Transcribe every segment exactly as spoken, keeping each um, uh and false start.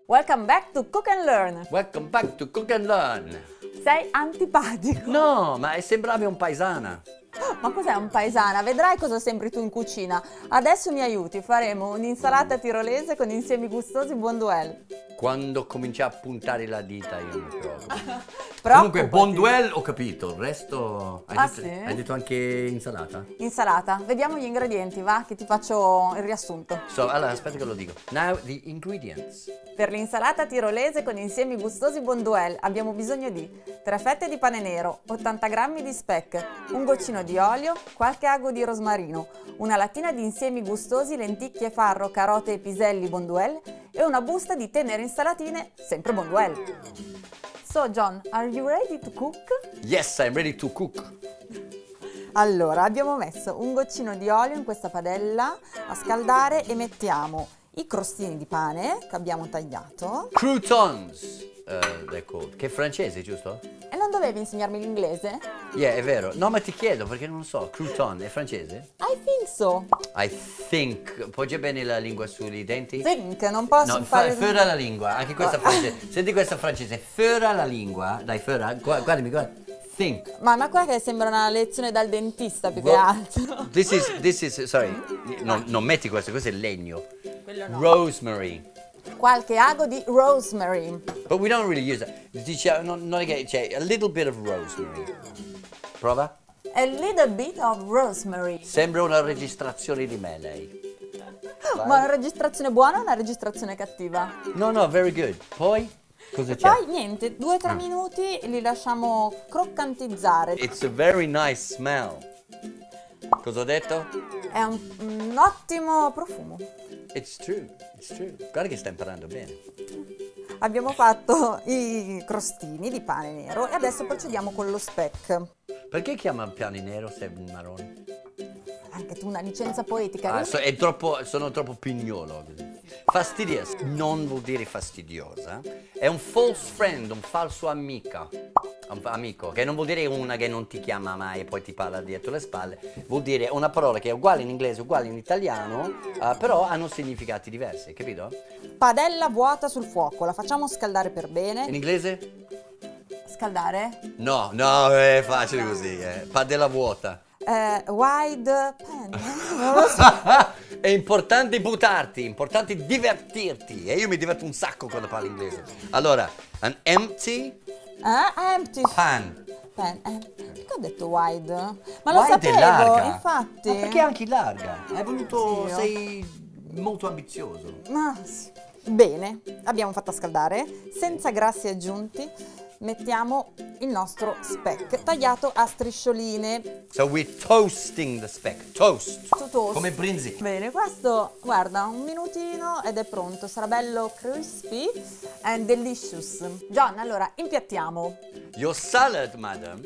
Welcome back to Cook and Learn. Welcome back to Cook and Learn. Sei antipatico. No, ma sembravi un paesana. Ma cos'è un paesana? Vedrai cosa sembri tu in cucina. Adesso mi aiuti, faremo un'insalata tirolese con insiemi gustosi Bonduelle. Quando cominci a puntare la dita io mi preoccupo. Preoccupati. Comunque Bonduelle ho capito, il resto... Hai, Ah, detto, sì? hai detto anche insalata? Insalata. Vediamo gli ingredienti, va? Che ti faccio il riassunto. So, allora aspetta che lo dico. Now the ingredients. Per l'insalata tirolese con insiemi gustosi Bonduelle abbiamo bisogno di tre fette di pane nero, ottanta grammi di speck, un goccino di olio, qualche ago di rosmarino, una lattina di insiemi gustosi lenticchie, farro, carote e piselli Bonduelle e una busta di tenere insalatine sempre Bonduelle. So John, are you ready to cook? Yes, I'm ready to cook. Allora, abbiamo messo un goccino di olio in questa padella a scaldare e mettiamo i crostini di pane che abbiamo tagliato. Croutons, uh, they're called. Che è francese, giusto? E non dovevi insegnarmi l'inglese? Yeah, è vero. No, ma ti chiedo perché non so. Crouton è francese? I think so. I think. Poggia bene la lingua sui denti? Think, non posso No, fare... fa, fora la lingua. Anche questa francese. Senti questa francese. Fora la lingua. Dai, fora. Gu- Guardami, guarda. Think. Ma, ma qua che sembra una lezione dal dentista più che Ro- altro. This is, this is, sorry. Non, non metti questo, questo è legno. Quello no. Rosemary. Qualche ago di rosemary. But we don't really use it. Diciamo, non, non è che c'è a little bit of rosemary. Prova. A little bit of rosemary. Sembra una registrazione di me, lei. Vai. Ma una registrazione buona o una registrazione cattiva? No, no, very good. Poi? Cosa c'è? Poi niente, due o tre minuti li lasciamo croccantizzare. It's a very nice smell. Cosa ho detto? È un, un ottimo profumo. It's true, it's true. Guarda che sta imparando bene. Abbiamo fatto i crostini di pane nero e adesso procediamo con lo speck. Perché chiama pane nero se è marrone? Anche tu una licenza poetica. Ah, so- è troppo, sono troppo pignolo. Fastidious non vuol dire fastidiosa. È un false friend, un falso amica. Un amico, che non vuol dire una che non ti chiama mai e poi ti parla dietro le spalle. Vuol dire una parola che è uguale in inglese, uguale in italiano, uh, però hanno significati diversi, capito? Padella vuota sul fuoco, la facciamo scaldare per bene. In inglese? Scaldare? No, no, è facile così, eh. Padella vuota. Eh, wide pen? Non lo so. È importante buttarti, è importante divertirti. E io mi diverto un sacco quando parlo inglese. Allora, an empty Eh, empty pan. pen. Eh, perché ho detto wide? Ma lo Wide è sapevo, larga. infatti. Ma perché anche larga? È venuto, Dio. sei molto ambizioso. Ma sì. Bene, abbiamo fatto scaldare. Senza grassi aggiunti mettiamo il nostro speck tagliato a striscioline. So we're toasting the speck. Toast. Su toast. Come brinzi. Bene, questo, guarda, un minutino ed è pronto. Sarà bello crispy and delicious. John, allora, impiattiamo. Your salad, madam,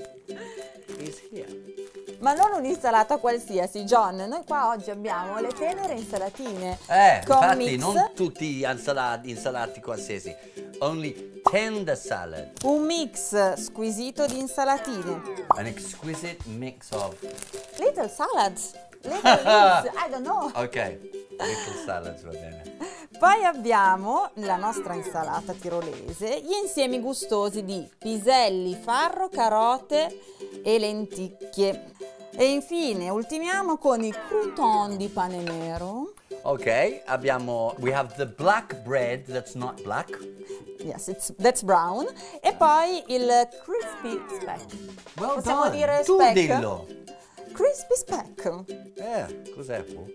is here. Ma non un'insalata qualsiasi, John. Noi qua oggi abbiamo le tenere insalatine. Eh, con infatti, mix, non tutti insalati, insalati qualsiasi. Only tender salad. un mix squisito di insalatine. An exquisite mix of... Little salads. Little mix, I don't know. Ok, little salads va bene. Poi abbiamo la nostra insalata tirolese, gli insiemi gustosi di piselli, farro, carote e lenticchie. E infine ultimiamo con i crouton di pane nero. Ok, abbiamo... We have the black bread that's not black. Yes, it's, that's brown. E poi il crispy speck. Well Possiamo done. dire Tu speck? dillo. Crispy speck. Eh, cos'è? fu?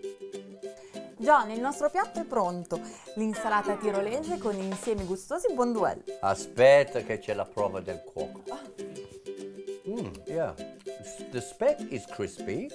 John, il nostro piatto è pronto. L'insalata tirolese con insiemi gustosi Bonduelle. Aspetta che c'è la prova del cuoco. Mm, yeah. The speck is crispy.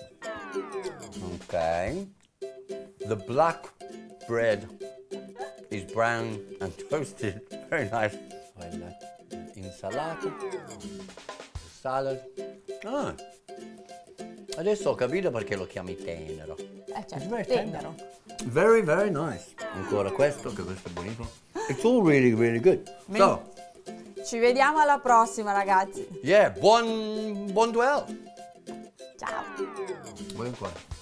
Ok. The black bread is brown and toasted. Very nice. Quella insalata. Salad. Ah. Adesso ho capito perché lo chiami tenero. Eh certo, It's very tenero. Very, very nice. Ancora questo, che questo è buonissimo. It's all really, really good. So, Ci vediamo alla prossima, ragazzi. yeah, buon, buon duello. Ciao. Vuoi ancora?